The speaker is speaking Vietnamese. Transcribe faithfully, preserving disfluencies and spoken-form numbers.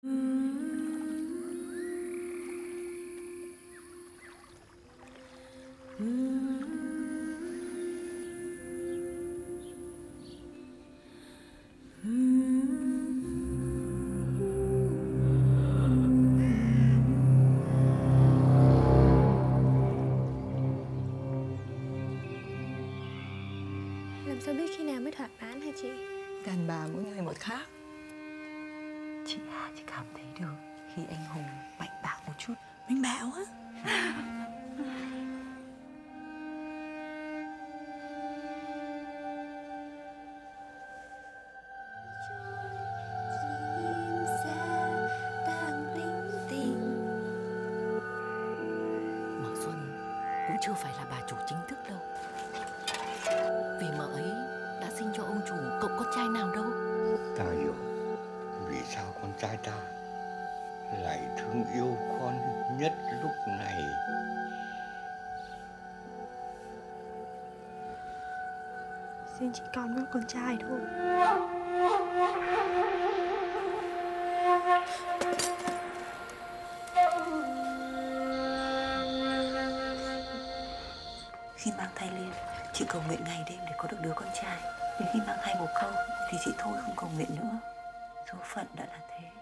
Làm sao biết khi nào mới thỏa mãn hả chị? Đàn bà mỗi người một khác. Chị Hà chỉ cảm thấy được khi anh Hùng mạnh bạo một chút. Mạnh bạo á? Mợ Xuân cũng chưa phải là bà chủ chính thức đâu. Vì mợ ấy đã sinh cho ông chủ cậu con trai nào đâu. Ta hiểu vì sao con trai ta lại thương yêu con nhất lúc này. Xin chỉ còn có con trai thôi. Khi mang thai Liên, chị cầu nguyện ngày đêm để có được đứa con trai. Đến khi mang thai bồ câu thì chị thôi không cầu nguyện nữa. Số phận đã là thế.